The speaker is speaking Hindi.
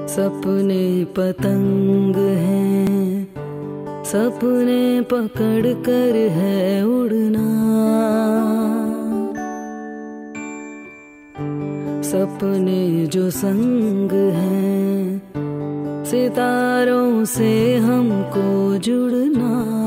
सपने पतंग हैं, सपने पकड़ कर है उड़ना। सपने जो संग हैं, सितारों से हमको जुड़ना।